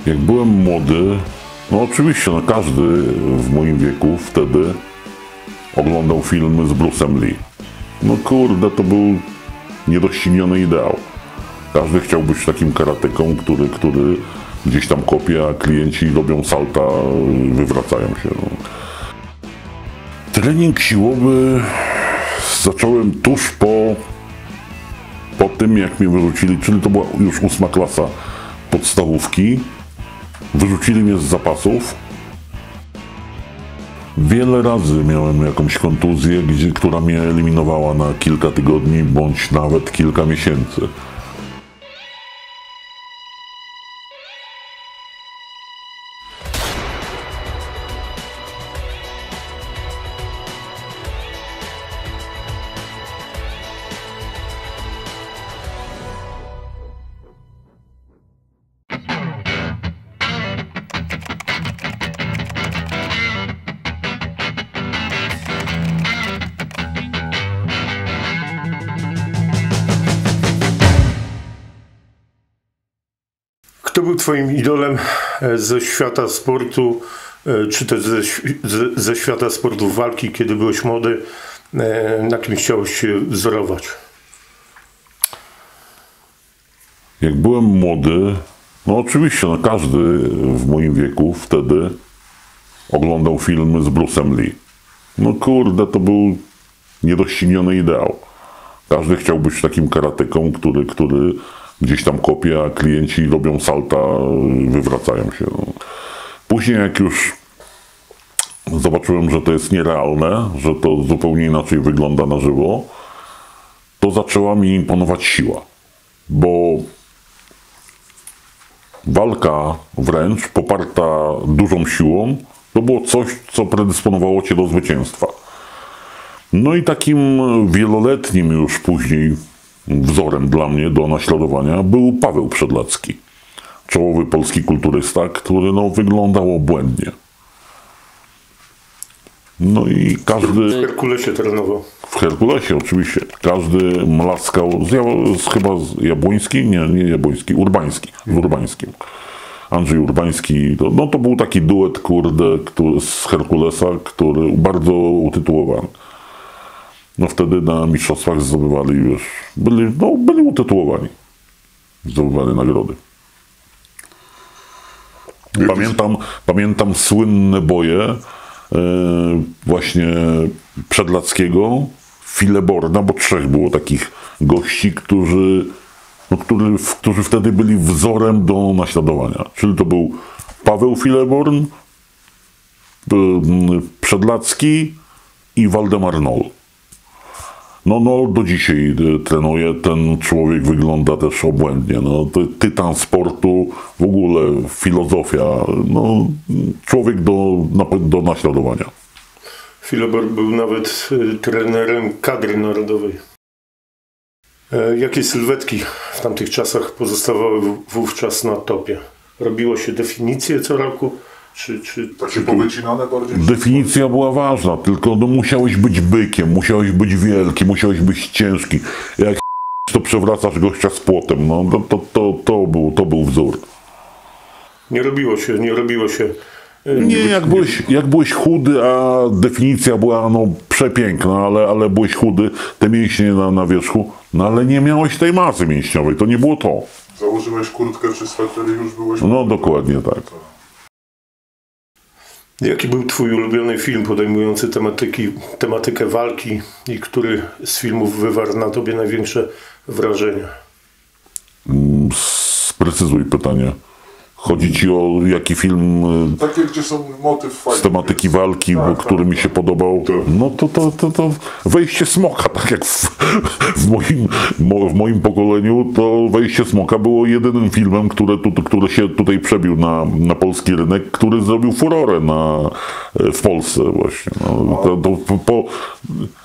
Jak byłem młody, no oczywiście, no każdy w moim wieku wtedy oglądał filmy z Bruce'em Lee. No kurde, to był niedościgniony ideał. Każdy chciał być takim karateką, który gdzieś tam kopie, a klienci robią salta, wywracają się. No. Trening siłowy zacząłem tuż po tym, jak mnie wyrzucili, czyli to była już 8. klasa podstawówki. Wyrzucili mnie z zapasów. Wiele razy miałem jakąś kontuzję, która mnie eliminowała na kilka tygodni, bądź nawet kilka miesięcy. Kto był twoim idolem ze świata sportu, czy też ze świata sportu walki, kiedy byłeś młody, na kim chciałeś się wzorować? Jak byłem młody, no oczywiście, no każdy w moim wieku wtedy oglądał filmy z Bruce'em Lee. No kurde, to był niedościgniony ideał. Każdy chciał być takim karateką, który gdzieś tam kopie, a klienci robią salta, wywracają się. No. Później jak już zobaczyłem, że to jest nierealne, że to zupełnie inaczej wygląda na żywo, to zaczęła mi imponować siła. Bo walka wręcz poparta dużą siłą, to było coś, co predysponowało cię do zwycięstwa. No i takim wieloletnim już później wzorem dla mnie do naśladowania był Paweł Przedlacki. Czołowy polski kulturysta, który no, wyglądał obłędnie. No i każdy... W Herkulesie trenował. W Herkulesie oczywiście. Każdy mlaskał, chyba z Jabłoński, nie Jabłoński, Urbański, z Urbańskim. Andrzej Urbański, to był taki duet, z Herkulesa, który bardzo utytułowany. No wtedy na mistrzostwach zdobywali, wiesz, byli utytułowani. Zdobywali nagrody. Pamiętam słynne boje właśnie Przedlackiego, Fileborna, bo 3 było takich gości, którzy wtedy byli wzorem do naśladowania. Czyli to był Paweł Fileborn, Przedlacki i Waldemar Noll. No do dzisiaj trenuje, ten człowiek wygląda też obłędnie. No, to tytan sportu, w ogóle filozofia, no, człowiek do naśladowania. Filibor był nawet trenerem kadry narodowej. Jakie sylwetki w tamtych czasach pozostawały wówczas na topie? Robiło się definicje co roku? Takie powycinane bardziej? Definicja była ważna, tylko no, musiałeś być bykiem, musiałeś być wielki, musiałeś być ciężki. Jak to przewracasz gościa z płotem, no to był wzór. Nie robiło się. Nie, jak byłeś chudy, a definicja była no, przepiękna, ale byłeś chudy, te mięśnie na wierzchu, no ale nie miałeś tej masy mięśniowej, to nie było to. Założyłeś kurtkę czy sweter i już byłeś... No dokładnie tak. Jaki był twój ulubiony film podejmujący tematykę walki i który z filmów wywarł na tobie największe wrażenie? Sprecyzuj pytanie. Chodzi ci o jaki film takie, gdzie są motyw z tematyki walki, który mi się podobał. No to Wejście Smoka, tak jak w moim pokoleniu, to Wejście Smoka było jedynym filmem, który się tutaj przebił na polski rynek, który zrobił furorę w Polsce właśnie. No,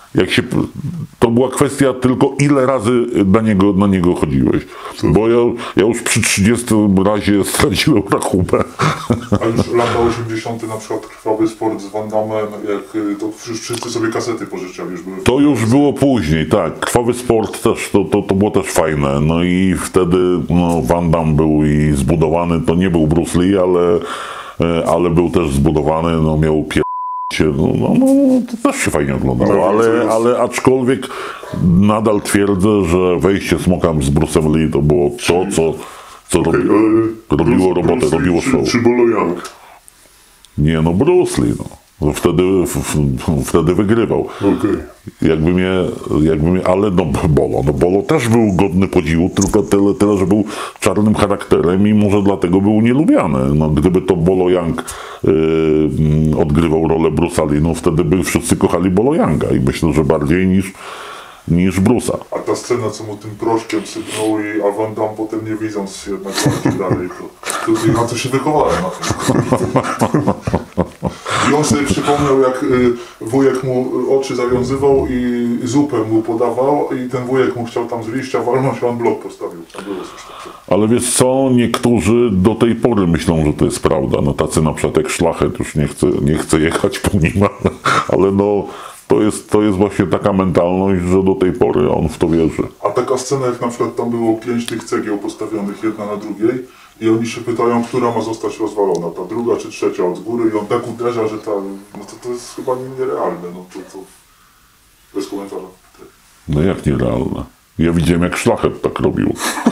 To była kwestia tylko ile razy na niego chodziłeś. Bo ja już przy 30 razie straciłem rachubę. A już lata 80. na przykład Krwawy Sport z Van Damme, jak to wszyscy sobie kasety pożyczali. To już było później, tak. Krwawy Sport też, to było też fajne. No i wtedy Van Damme był i zbudowany, to nie był Bruce Lee, ale był też zbudowany, miał to też się fajnie oglądało, ale aczkolwiek nadal twierdzę, że wejście Smoka z Bruce'em Lee to było to, co robiło robotę, robiło show. Czy Bolo Young? Nie, Bruce Lee, wtedy wygrywał. Okay. Jakby mnie, ale Bolo też był godny podziwu, tylko tyle, że był czarnym charakterem i może dlatego był nielubiany. Gdyby to Bolo Young odgrywał rolę Bruce'a Lee, wtedy by wszyscy kochali Bolo Younga i myślę, że bardziej niż Bruce'a. A ta scena, co mu tym proszkiem sypnął a Van Damme potem nie widząc jednak walki dalej, to na co się wychowałem na tym. I on sobie przypomniał, jak wujek mu oczy zawiązywał i zupę mu podawał i ten wujek mu chciał tam z liścia walnąć, a on blok postawił. Było coś takiego. Ale wiesz co, niektórzy do tej pory myślą, że to jest prawda. Tacy na przykład jak Szlachet, już nie chcę jechać po nim, ale to jest właśnie taka mentalność, że do tej pory on w to wierzy. A taka scena, jak na przykład tam było 5 tych cegieł postawionych jedna na drugiej i oni się pytają, która ma zostać rozwalona, ta druga czy trzecia od góry i on tak uderza, że to jest chyba nierealne, to bez komentarza. Jak nierealne? Ja widziałem, jak Szlachet tak robił.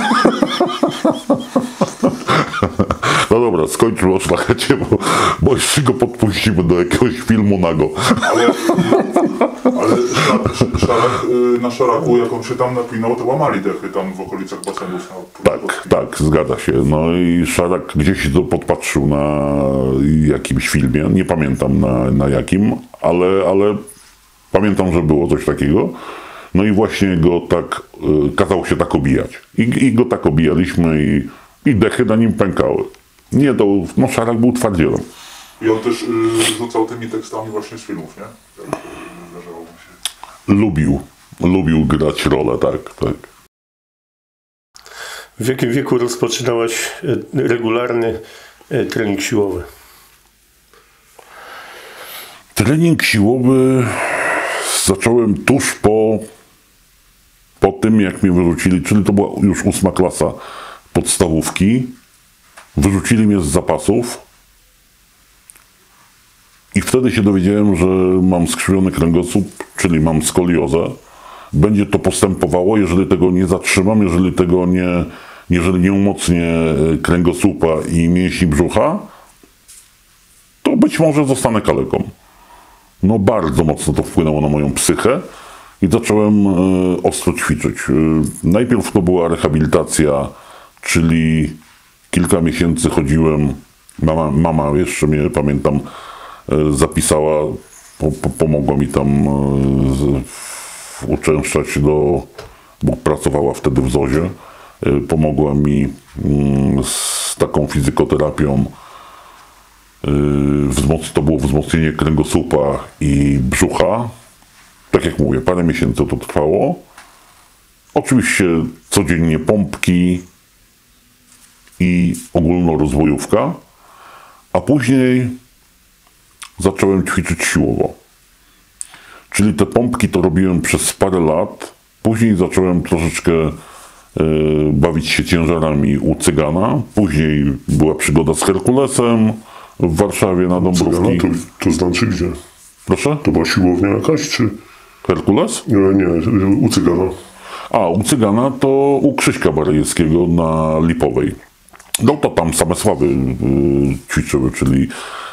No dobra, skończmy o Szlachecie, bo jeszcze go podpuścimy do jakiegoś filmu nago. Ale Szarak, na Szaraku, jak on się tam napinał, to łamali dechy tam w okolicach basenów. Tak, zgadza się. I Szarak gdzieś to podpatrzył na jakimś filmie, nie pamiętam na jakim, ale pamiętam, że było coś takiego. I właśnie go tak, kazał się tak obijać. I go tak obijaliśmy i dechy na nim pękały. Szarak był twardzielem. I on też rzucał tymi tekstami właśnie z filmów, nie? Jak zdarzało mu się. Lubił grać rolę, tak. W jakim wieku rozpoczynałaś regularny trening siłowy? Trening siłowy zacząłem tuż po tym, jak mnie wyrzucili, czyli to była już 8. klasa podstawówki. Wyrzucili mnie z zapasów i wtedy się dowiedziałem, że mam skrzywiony kręgosłup, czyli mam skoliozę. Będzie to postępowało, jeżeli tego nie zatrzymam, jeżeli nie umocnię kręgosłupa i mięśni brzucha, to być może zostanę kaleką. Bardzo mocno to wpłynęło na moją psychę i zacząłem ostro ćwiczyć. Najpierw to była rehabilitacja, czyli kilka miesięcy chodziłem, mama jeszcze mnie, pamiętam, zapisała, pomogła mi tam uczęszczać bo pracowała wtedy w ZOZ-ie, pomogła mi z taką fizykoterapią. To było wzmocnienie kręgosłupa i brzucha. Tak jak mówię, parę miesięcy to trwało. Oczywiście codziennie pompki i ogólnorozwojówka, a później zacząłem ćwiczyć siłowo. Czyli te pompki to robiłem przez parę lat. Później zacząłem troszeczkę bawić się ciężarami u Cygana. Później była przygoda z Herkulesem w Warszawie na Dąbrówki. To znaczy gdzie? Proszę? To była siłownia jakaś, czy? Herkules? Nie, u Cygana. U Cygana to u Krzyśka Barejewskiego na Lipowej. To tam same sławy ćwiczyły, czyli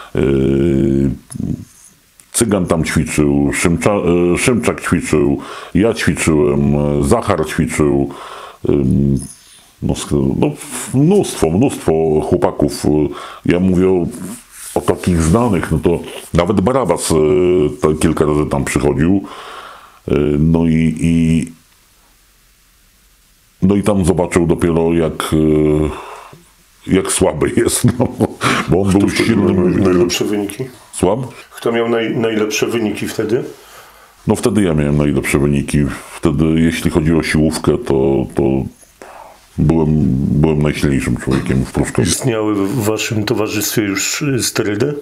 Cygan tam ćwiczył, Szymczak ćwiczył, ja ćwiczyłem, Zachar ćwiczył, mnóstwo chłopaków. Ja mówię o takich znanych, to nawet Barabas kilka razy tam przychodził. I tam zobaczył dopiero jak słaby jest, bo on był silnym. Najlepsze wyniki? Słucham? Kto miał najlepsze wyniki wtedy? No wtedy ja miałem najlepsze wyniki. Wtedy, jeśli chodzi o siłówkę, to byłem najsilniejszym człowiekiem w Pruszkowie. Istniały w waszym towarzystwie już sterydy?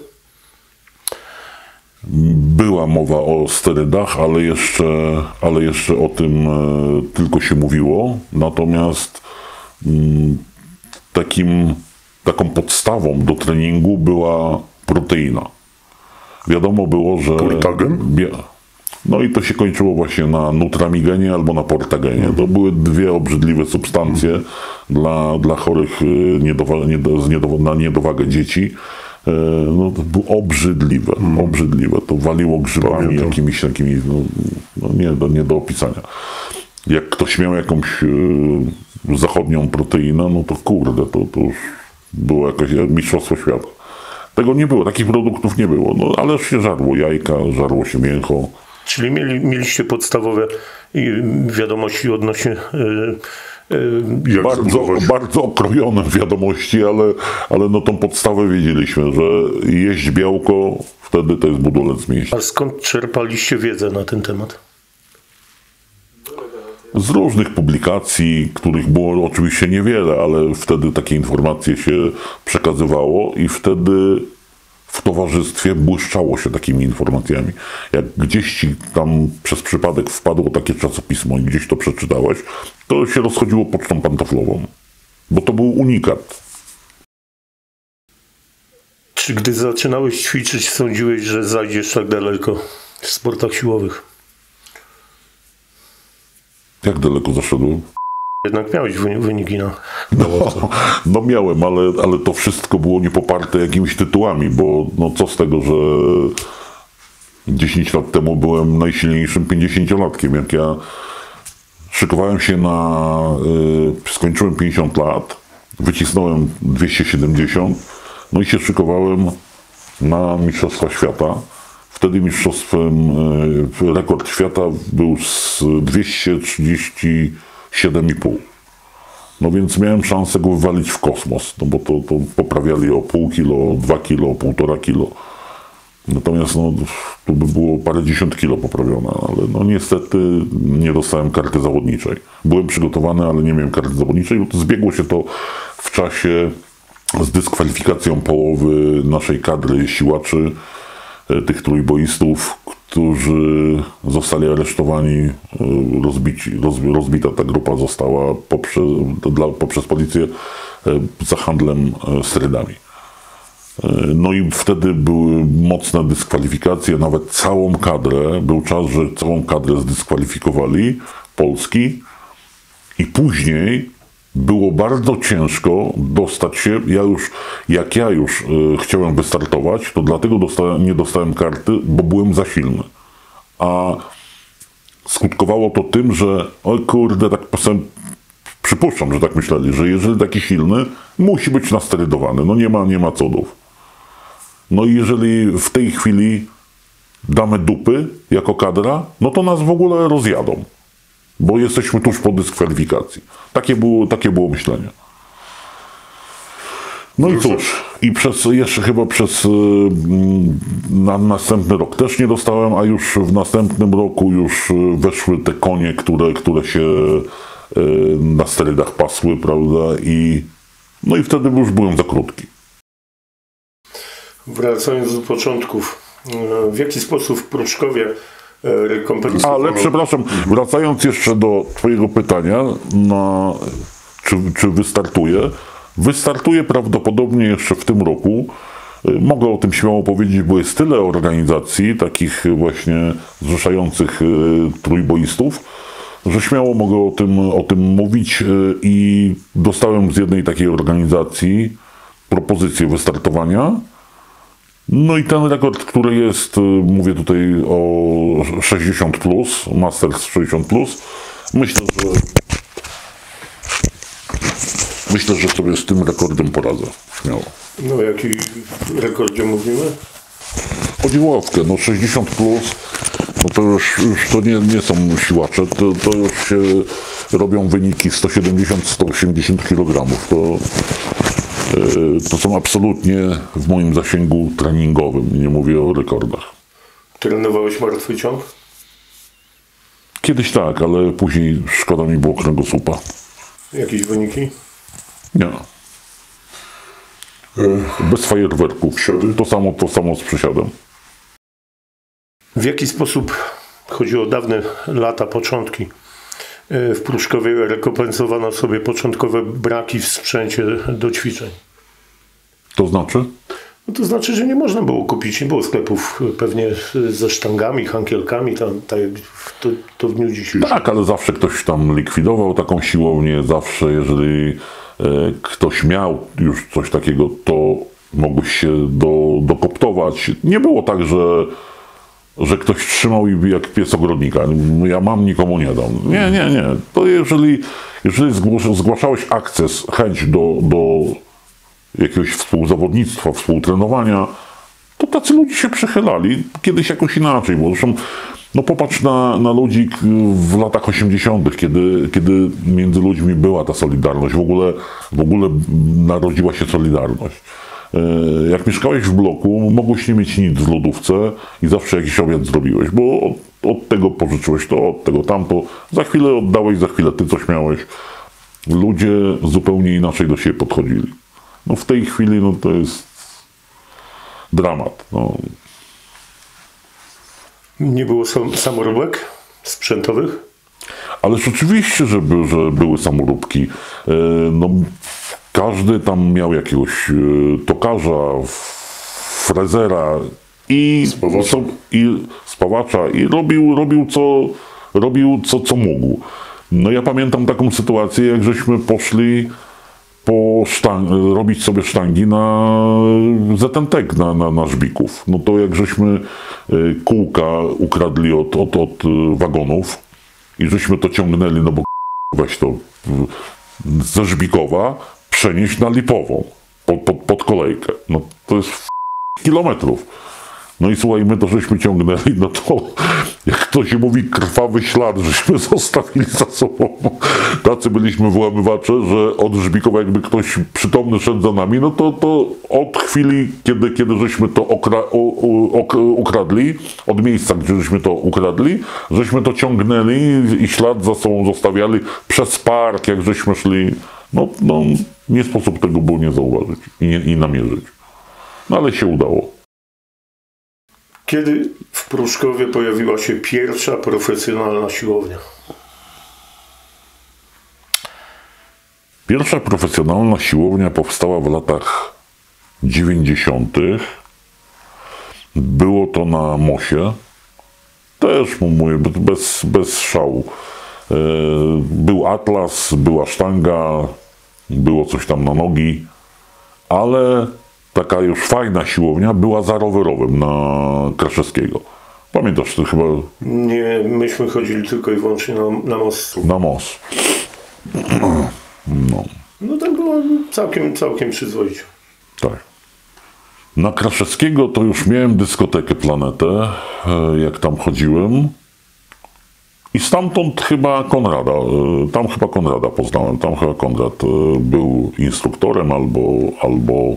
Była mowa o sterydach, ale jeszcze o tym tylko się mówiło. Natomiast taką podstawą do treningu była proteina. Wiadomo było, że... Portagen? No i to się kończyło właśnie na nutramigenie albo na portagenie. To były dwie obrzydliwe substancje dla chorych na niedowagę dzieci. No, to było obrzydliwe. To waliło grzybami jakimiś takimi, nie do opisania. Jak ktoś miał jakąś zachodnią proteinę, no to kurde, to już było jakieś mistrzostwo świata. Tego nie było, takich produktów nie było, no, ale się żarło jajka, żarło się mięcho. Czyli mieliście podstawowe wiadomości odnośnie... Jak Bardzo okrojone wiadomości, ale no tą podstawę wiedzieliśmy, że jeść białko, wtedy to jest budulec mięśni. A skąd czerpaliście wiedzę na ten temat? Z różnych publikacji, których było oczywiście niewiele, ale wtedy takie informacje się przekazywało i wtedy w towarzystwie błyszczało się takimi informacjami. Jak gdzieś ci tam przez przypadek wpadło takie czasopismo i gdzieś to przeczytałeś, to się rozchodziło pocztą pantoflową, bo to był unikat. Czy gdy zaczynałeś ćwiczyć, sądziłeś, że zajdziesz tak daleko w sportach siłowych? Jak daleko zaszedłem? Jednak miałeś wyniki na... No miałem, ale to wszystko było niepoparte jakimiś tytułami, bo no co z tego, że 10 lat temu byłem najsilniejszym 50-latkiem. Jak ja szykowałem się skończyłem 50 lat, wycisnąłem 270, no i się szykowałem na Mistrzostwa Świata. Wtedy rekord świata był z 237,5. No więc miałem szansę go wywalić w kosmos, no bo to poprawiali o pół kilo, 2 kilo, 1,5 kilo. Natomiast no, tu by było parędziesiąt kilo poprawione, ale no niestety nie dostałem karty zawodniczej. Byłem przygotowany, ale nie miałem karty zawodniczej. Zbiegło się to w czasie z dyskwalifikacją połowy naszej kadry siłaczy, tych trójboistów, którzy zostali aresztowani, rozbita ta grupa została poprzez policję za handlem sterydami. No i wtedy były mocne dyskwalifikacje, nawet całą kadrę, był czas, że całą kadrę zdyskwalifikowali Polski i później było bardzo ciężko dostać się, jak ja już chciałem wystartować, to dlatego nie dostałem karty, bo byłem za silny. A skutkowało to tym, że oj kurde, tak przypuszczam, że tak myśleli, że jeżeli taki silny, musi być nasterydowany, no nie ma cudów. No i jeżeli w tej chwili damy dupy jako kadra, no to nas w ogóle rozjadą. Bo jesteśmy tuż po dyskwalifikacji. Takie było myślenie. No i cóż, i na następny rok też nie dostałem, a już w następnym roku już weszły te konie, które się na sterydach pasły, prawda, no i wtedy już byłem za krótki. Wracając do początków, w jaki sposób w Pruszkowie rekompensowano... Ale przepraszam, wracając jeszcze do twojego pytania, czy wystartuję? Wystartuję prawdopodobnie jeszcze w tym roku. Mogę o tym śmiało powiedzieć, bo jest tyle organizacji, takich właśnie zrzeszających trójboistów, że śmiało mogę o tym mówić i dostałem z jednej takiej organizacji propozycję wystartowania. No i ten rekord, który jest, mówię tutaj o 60+, Masters 60+, myślę, że sobie z tym rekordem poradzę, śmiało. No o jakim rekordzie mówimy? O dziławkę, no 60+, no to już to nie są siłacze, to już się robią wyniki 170-180 kg. To są absolutnie w moim zasięgu treningowym, nie mówię o rekordach. Trenowałeś martwy ciąg? Kiedyś tak, ale później szkoda mi było kręgosłupa. Jakieś wyniki? Nie. Bez fajerwerków. To samo z przysiadem. W jaki sposób, chodzi o dawne lata, początki, w Pruszkowie rekompensowano sobie początkowe braki w sprzęcie do ćwiczeń? To znaczy? No to znaczy, że nie można było kupić, nie było sklepów pewnie ze sztangami, hankielkami, tam, tak jak to w dniu dzisiejszym. Tak, ale zawsze ktoś tam likwidował taką siłownię, zawsze jeżeli ktoś miał już coś takiego, to mogłeś się dokoptować. Nie było tak, że ktoś trzymał i jak pies ogrodnika. Ja mam, nikomu nie dam. Nie. To jeżeli zgłaszałeś akces, chęć do jakiegoś współzawodnictwa, współtrenowania, to tacy ludzie się przychylali. Kiedyś jakoś inaczej było. Zresztą no popatrz na ludzi w latach 80., kiedy między ludźmi była ta solidarność. W ogóle narodziła się solidarność. Jak mieszkałeś w bloku, mogłeś nie mieć nic w lodówce i zawsze jakiś obiad zrobiłeś, bo od tego pożyczyłeś to, od tego tamto. Za chwilę oddałeś, za chwilę ty coś miałeś. Ludzie zupełnie inaczej do siebie podchodzili. No w tej chwili no to jest dramat. No. Nie było samoróbek sprzętowych? Ale rzeczywiście, że były samoróbki. No, każdy tam miał jakiegoś tokarza, frezera i spawacza i robił co mógł. No ja pamiętam taką sytuację, jak żeśmy poszli robić sobie sztangi na ZNTek, na Żbików. No to jak żeśmy kółka ukradli od wagonów i żeśmy to ciągnęli, no bo weź to ze Żbikowa przenieść na Lipową pod kolejkę. No to jest kilometrów. No i słuchaj, my to żeśmy ciągnęli, no to jak to się mówi, krwawy ślad, żeśmy zostawili za sobą. Tacy byliśmy włamywacze, że od Żbikowa jakby ktoś przytomny szedł za nami, no to od chwili, kiedy żeśmy to ukradli, od miejsca, gdzie żeśmy to ukradli, żeśmy to ciągnęli i ślad za sobą zostawiali przez park, jak żeśmy szli. No nie sposób tego było nie zauważyć i namierzyć. No ale się udało. Kiedy w Pruszkowie pojawiła się pierwsza profesjonalna siłownia? Pierwsza profesjonalna siłownia powstała w latach 90. Było to na Mosie. Też mówię, bez szału. Był atlas, była sztanga, było coś tam na nogi, ale taka już fajna siłownia była za Rowerowym na Kraszewskiego. Pamiętasz to chyba? Nie, myśmy chodzili tylko i wyłącznie na most. Na most. No. No tam było całkiem przyzwoicie. Tak. Na Kraszewskiego to już miałem dyskotekę Planetę, jak tam chodziłem. I stamtąd chyba Konrada, poznałem. Tam chyba Konrad był instruktorem albo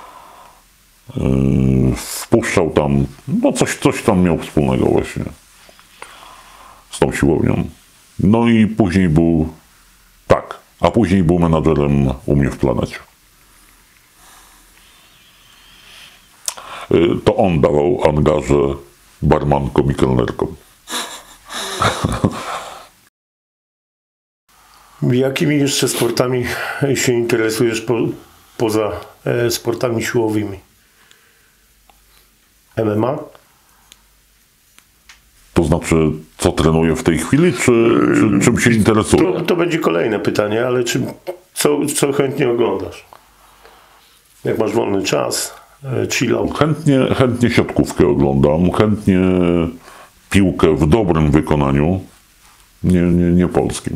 wpuszczał tam, no coś tam miał wspólnego właśnie z tą siłownią. No i później był menadżerem u mnie w Planecie. To on dawał angaże barmankom i kelnerkom. Jakimi jeszcze sportami się interesujesz poza sportami siłowymi? MMA? To znaczy, co trenuję w tej chwili, czy czym się interesuję? To będzie kolejne pytanie, ale co chętnie oglądasz? Jak masz wolny czas, chill out? Chętnie siatkówkę oglądam, chętnie piłkę w dobrym wykonaniu, nie polskim.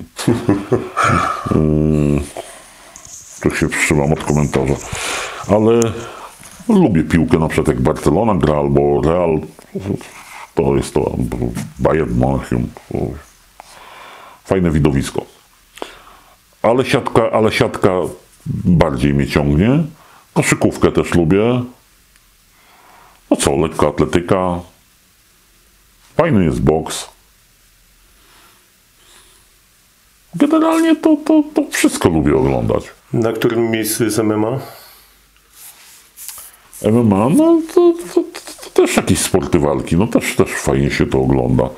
Tu się wstrzymam od komentarza. Ale lubię piłkę, na przykład jak Barcelona gra albo Real. To jest to Bayern Monachium. Fajne widowisko. Ale siatka bardziej mnie ciągnie. Koszykówkę też lubię. No co, lekkoatletyka. Fajny jest boks. Generalnie to wszystko lubię oglądać. Na którym miejscu jest MMA? MMA, no to też jakieś sporty walki, no też fajnie się to ogląda.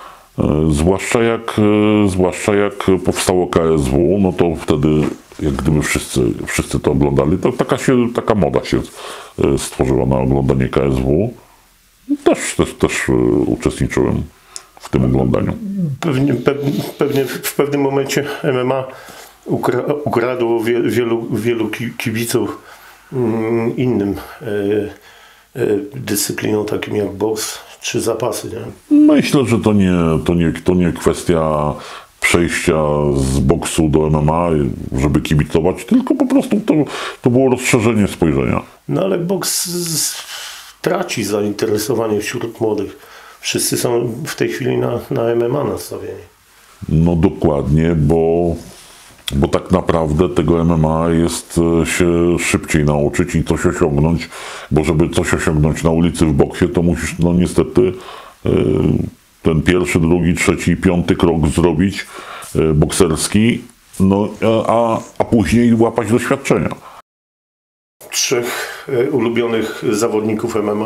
Zwłaszcza jak powstało KSW, no to wtedy, jak gdyby wszyscy to oglądali, to taka moda się stworzyła na oglądanie KSW. Też uczestniczyłem w tym oglądaniu. Pewnie w pewnym momencie MMA ukradło wielu kibiców innym dyscyplinom, takim jak boks czy zapasy. Nie? Myślę, że to nie kwestia przejścia z boksu do MMA, żeby kibicować, tylko po prostu to było rozszerzenie spojrzenia. No ale boks traci zainteresowanie wśród młodych. Wszyscy są w tej chwili na MMA nastawieni. No dokładnie, bo tak naprawdę tego MMA jest się szybciej nauczyć i coś osiągnąć, bo żeby coś osiągnąć na ulicy w boksie, to musisz no niestety ten pierwszy, drugi, trzeci, piąty krok zrobić bokserski, no a później łapać doświadczenia. 3 ulubionych zawodników MMA?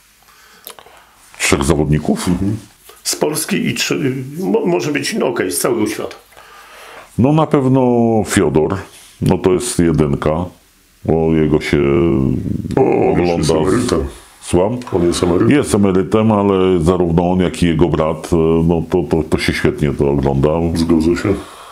3 zawodników? Z Polski i 3, może być, no okej, z całego świata. No na pewno Fiodor, no to jest jedynka, bo jego się ogląda. Słucham? On jest emerytem. Jest emerytem, ale zarówno on, jak i jego brat, no to się świetnie to ogląda. Zgodzę się.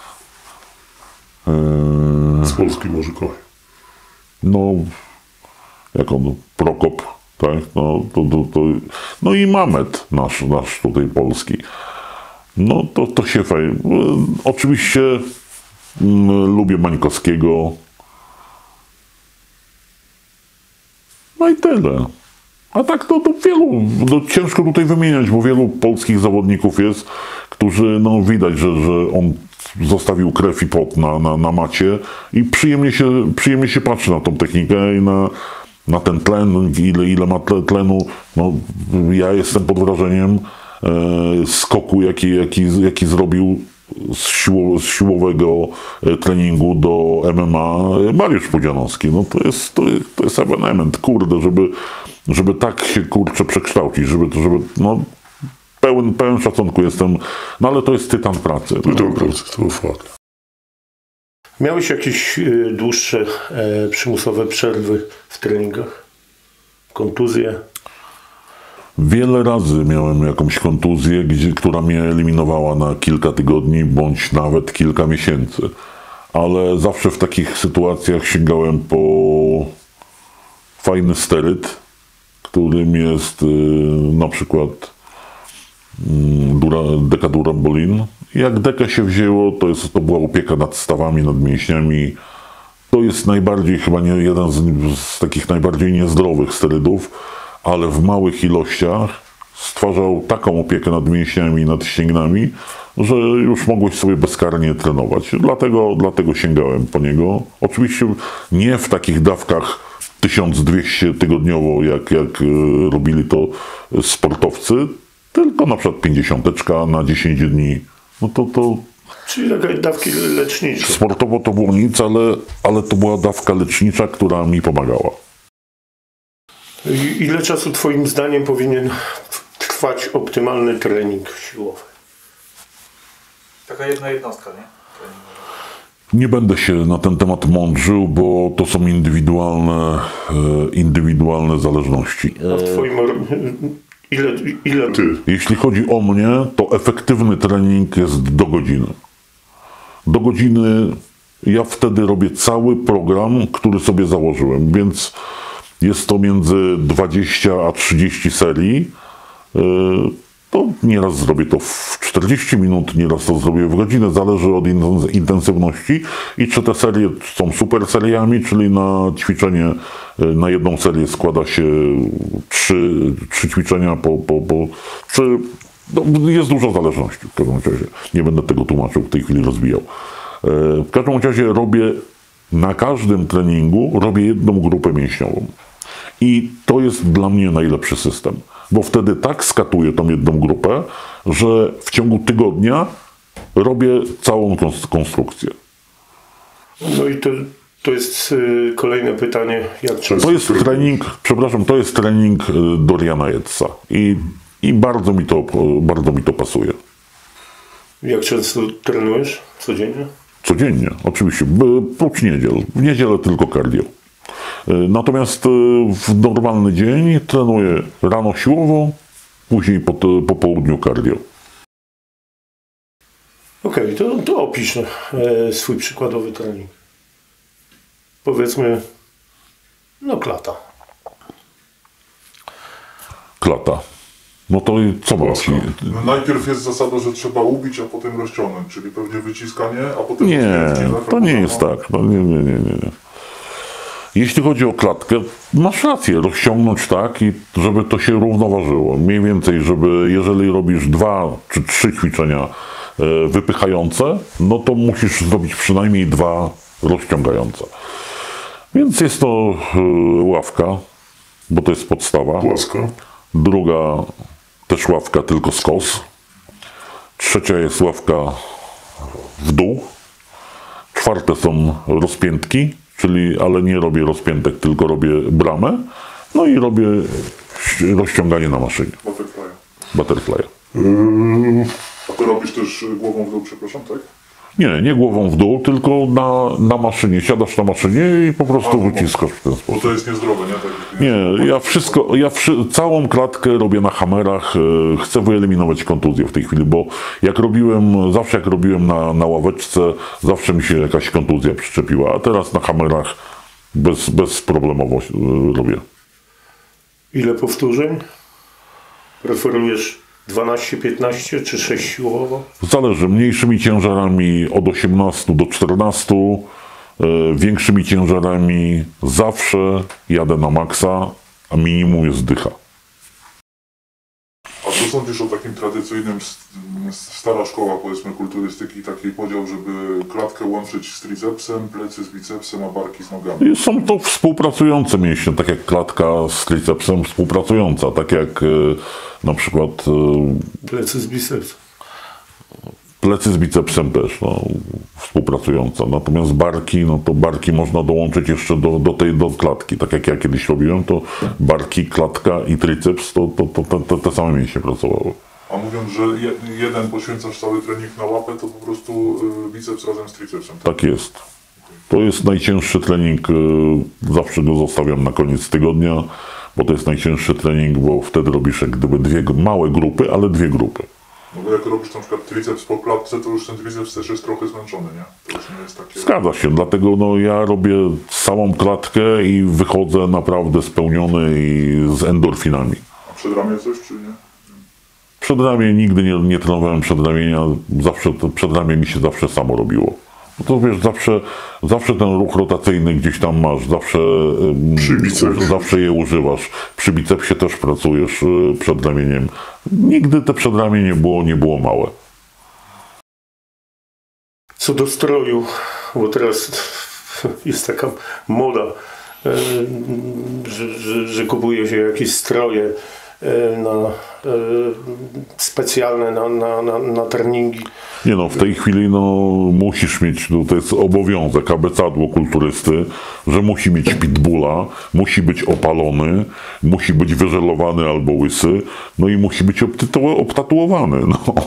Z Polski może kogoś. No, jak on, Prokop, tak? No i Mamet, nasz tutaj polski. No to się fajnie. Oczywiście lubię Mańkowskiego. No i tyle. A tak to wielu, ciężko tutaj wymieniać, bo wielu polskich zawodników jest, którzy no widać, że on zostawił krew i pot na macie i przyjemnie się patrzy na tą technikę i na ten tlen, ile ma tlenu. No, ja jestem pod wrażeniem skoku, jaki zrobił z siłowego treningu do MMA Mariusz Pudzianowski. No to jest ewenement, kurde, żeby tak się kurczę przekształcić, żeby no pełen szacunku jestem, no ale to jest tytan pracy. To fakt. Miałeś jakieś dłuższe przymusowe przerwy w treningach? Kontuzje? Wiele razy miałem jakąś kontuzję, która mnie eliminowała na kilka tygodni, bądź nawet kilka miesięcy. Ale zawsze w takich sytuacjach sięgałem po fajny steryd, którym jest na przykład dekadurambolin. Jak dekę się wzięło, to była opieka nad stawami, nad mięśniami. To jest najbardziej, chyba nie jeden z takich najbardziej niezdrowych sterydów, ale w małych ilościach stwarzał taką opiekę nad mięśniami, nad ścięgnami, że już mogłeś sobie bezkarnie trenować. Dlatego sięgałem po niego. Oczywiście nie w takich dawkach 1200 tygodniowo, jak robili to sportowcy, tylko na przykład 50 na 10 dni. No to Czyli takie dawki lecznicze. sportowo to było nic, ale to była dawka lecznicza, która mi pomagała. Ile czasu twoim zdaniem powinien trwać optymalny trening siłowy? Taka jedna jednostka, nie? Nie będę się na ten temat mądrzył, bo to są indywidualne zależności. A w twoim... Ile ty? Jeśli chodzi o mnie, to efektywny trening jest do godziny. Do godziny ja wtedy robię cały program, który sobie założyłem, więc jest to między 20 a 30 serii. To nieraz zrobię to w 40 minut, nieraz to zrobię w godzinę, zależy od intensywności i czy te serie są super seriami, czyli na ćwiczenie, na jedną serię składa się 3 ćwiczenia czy no, jest dużo zależności w każdym razie. Nie będę tego tłumaczył, w tej chwili rozwijał. W każdym razie na każdym treningu robię jedną grupę mięśniową. I to jest dla mnie najlepszy system, bo wtedy tak skatuję tą jedną grupę, że w ciągu tygodnia robię całą konstrukcję. No i to jest kolejne pytanie. Jak często To jest trening, przepraszam, to jest trening Doriana Yatesa i bardzo mi to pasuje. Jak często trenujesz? Codziennie? Codziennie, oczywiście, prócz niedziel. W niedzielę tylko cardio. Natomiast w normalny dzień trenuję rano siłowo, później po południu cardio. Okej, to opisz swój przykładowy trening. Powiedzmy, klata. Klata. No to co ma ci? No najpierw jest zasada, że trzeba ubić, a potem rozciągnąć, czyli pewnie wyciskanie, a potem... Nie, to nie jest tak. No, nie. Jeśli chodzi o klatkę, masz rację, rozciągnąć tak, i żeby to się równoważyło. Mniej więcej, żeby jeżeli robisz 2 czy 3 ćwiczenia wypychające, no to musisz zrobić przynajmniej 2 rozciągające. Więc jest to ławka, bo to jest podstawa. Płaska. Druga też ławka, tylko skos. Trzecia jest ławka w dół. 4 są rozpiętki, ale nie robię rozpiętek, tylko robię bramę. No i robię rozciąganie na maszynie. Butterfly. A to robisz też głową w dół, przepraszam, tak? Nie głową w dół, tylko na maszynie. Siadasz na maszynie i po prostu wyciskasz w ten sposób. Bo to jest niezdrowe, nie? Tak, Nie, całą klatkę robię na hamerach. Chcę wyeliminować kontuzję w tej chwili, bo zawsze jak robiłem na ławeczce, zawsze mi się jakaś kontuzja przyczepiła, a teraz na hamerach bezproblemowo robię. Ile powtórzeń? Preferujesz 12, 15 czy 6 siłowo? Zależy. Mniejszymi ciężarami od 18 do 14, większymi ciężarami zawsze jadę na maksa, a minimum jest dycha. A co sądzisz o takim tradycyjnym, stara szkoła, powiedzmy, kulturystyki, taki podział, żeby klatkę łączyć z tricepsem, plecy z bicepsem, a barki z nogami? Są to współpracujące mięśnie, tak jak klatka z tricepsem współpracująca, tak jak na przykład Plecy z bicepsem. plecy z bicepsem też współpracująca. Natomiast barki, to barki można dołączyć jeszcze do klatki. Tak jak ja kiedyś robiłem, to barki, klatka i triceps to te same mięśnie pracowały. A mówiąc, że jeden poświęcasz cały trening na łapę, to po prostu biceps razem z tricepsem, tak? Tak jest. To jest najcięższy trening, zawsze go zostawiam na koniec tygodnia, bo to jest najcięższy trening, bo wtedy robisz jak gdyby 2 małe grupy, ale 2 grupy. No bo jak robisz na przykład triceps po klatce, to już ten triceps też jest trochę zmęczony, nie? To już nie jest takie... Zgadza się, dlatego ja robię całą klatkę i wychodzę naprawdę spełniony i z endorfinami. A przedramię coś, czy nie? Przedramię nigdy nie trenowałem przedramienia, przedramię mi się zawsze samo robiło. No to wiesz, zawsze ten ruch rotacyjny gdzieś tam masz, zawsze je używasz. Przy bicepsie też pracujesz przedramieniem. Nigdy te przedramię nie było małe. Co do stroju, bo teraz jest taka moda, że kupuje się jakieś stroje specjalne na treningi. Nie w tej chwili musisz mieć, to jest obowiązek, abecadło kulturysty, że musi mieć pitbulla, musi być opalony, musi być wyżelowany albo łysy, i musi być obtatuowany.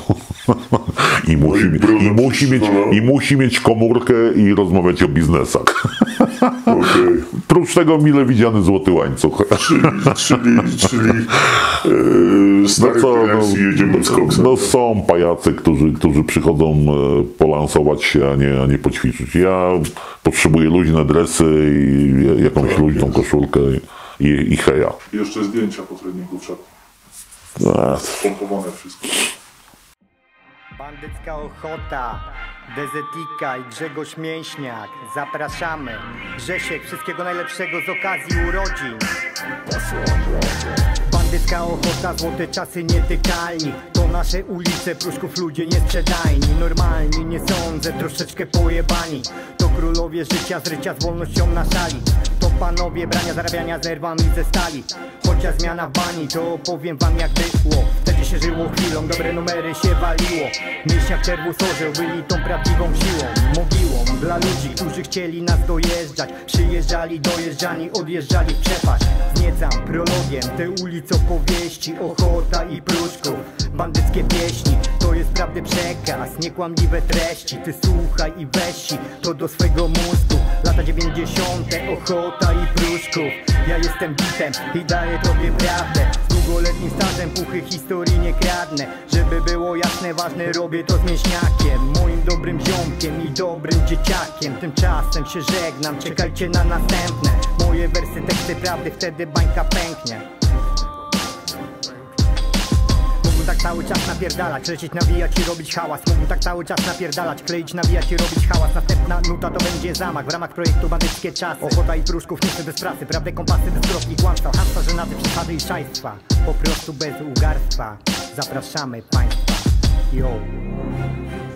I musi mieć komórkę i rozmawiać o biznesach. Okay. Prócz tego mile widziany złoty łańcuch. Czyli stary jedziemy z koksem. Są pajacy, którzy przychodzą polansować się, a nie poćwiczyć. Ja potrzebuję luźne dresy i jakąś luźną koszulkę i heja. I jeszcze zdjęcia po treningu wszak. Pompowane wszystko. Bandycka ochota, Dezetika i Grzegorz Mięśniak. Zapraszamy. Grzesiek, wszystkiego najlepszego z okazji urodzin. Bandycka ochota, złote czasy nietykalni. To nasze ulice, pruszków ludzie niesprzedajni. Normalni, nie sądzę, troszeczkę pojebani. To królowie życia z rycia z wolnością na szali. To panowie, brania, zarabiania z nerwami ze stali. Chociaż zmiana w bani, to opowiem wam jak było. Wtedy się żyło chwilą, dobre numery się waliło. Mięśniak czerwus orzeł byli tą prawdziwą siłą, mogiłą dla ludzi, którzy chcieli nas dojeżdżać. Przyjeżdżali, dojeżdżani, odjeżdżali w przepaść. Zniecam prologiem te ulic opowieści, ochota i pruszków. Bandyckie pieśni, to jest prawdy przekaz, niekłamliwe treści. Ty słuchaj i weź to do swego mózgu. Lata 90, ochota i pruszków. Ja jestem bitem i daję tobie prawdę. Z długoletnim stażem puchy historii nie kradnę. Żeby było jasne, ważne, robię to z mięśniakiem, moim dobrym ziomkiem i dobrym dzieciakiem. Tymczasem się żegnam, czekajcie na następne moje wersy, teksty prawdy, wtedy bańka pęknie. Mógłbym tak cały czas napierdalać, lecieć, nawijać i robić hałas. Mógłbym tak cały czas napierdalać, kleić, nawijać i robić hałas. Następna nuta to będzie zamach w ramach projektu Bandyckie Czasy. Ochota i pruszków, niestety bez pracy, prawdę, kompasy, bez troski, kłamstwa, hasła, żenady, przesady i szajstwa. Po prostu bez ugarstwa zapraszamy państwa. Yo.